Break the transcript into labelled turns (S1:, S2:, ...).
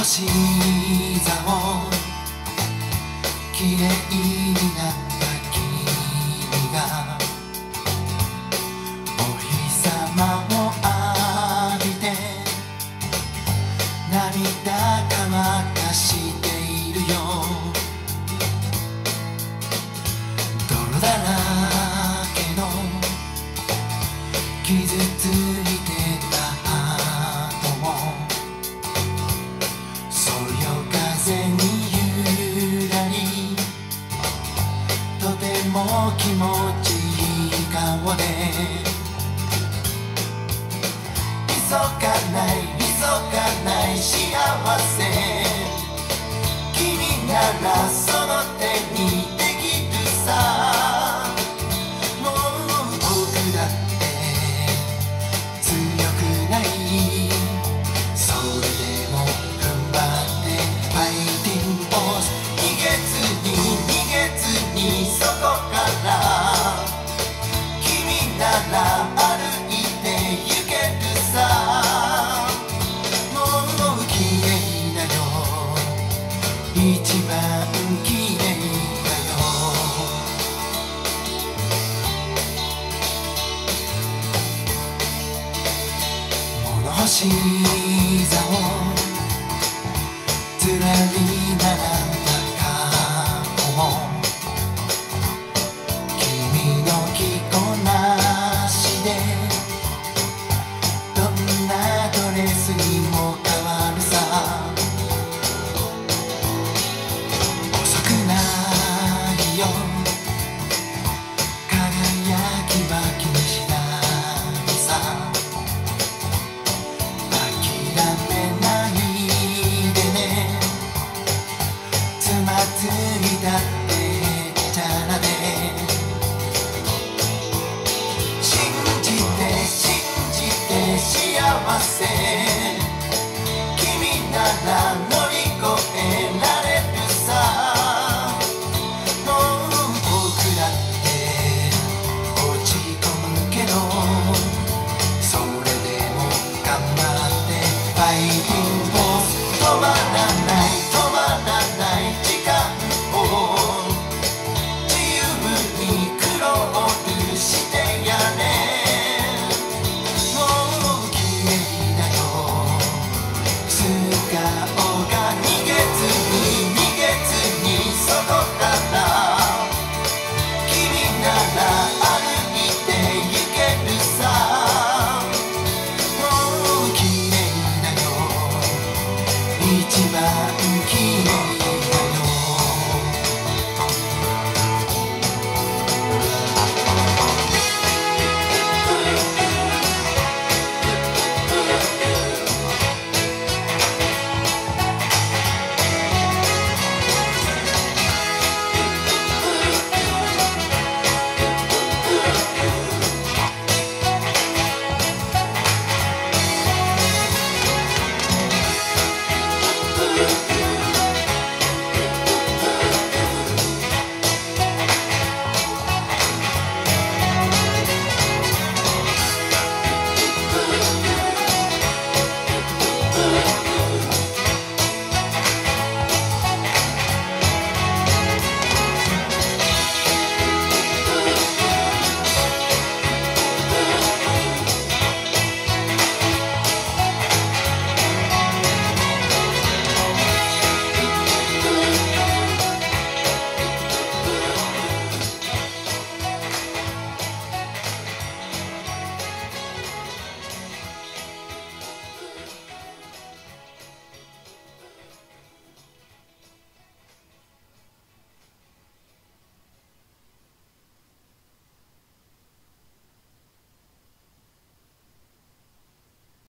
S1: 星座をきれいになった君がお日様を浴びて涙乾かしているよ。泥だらけの傷ついてたハートもそよ風にゆらりとても気持ちいい顔で急がない幸せ君ならその手にできるさ。もう僕だって強くないそれでも踏ん張ってファイティングポーズ逃げずにそこから君なら歩いて行けるさ。もう綺麗だよ一番綺麗だよ。物干し座をずらり並んだ過去も君の着こなしでどんなドレスにも変わるさ。遅くないよ輝きは気にしないさ。諦めないでねつまずいたってへっちゃらで信じて幸せ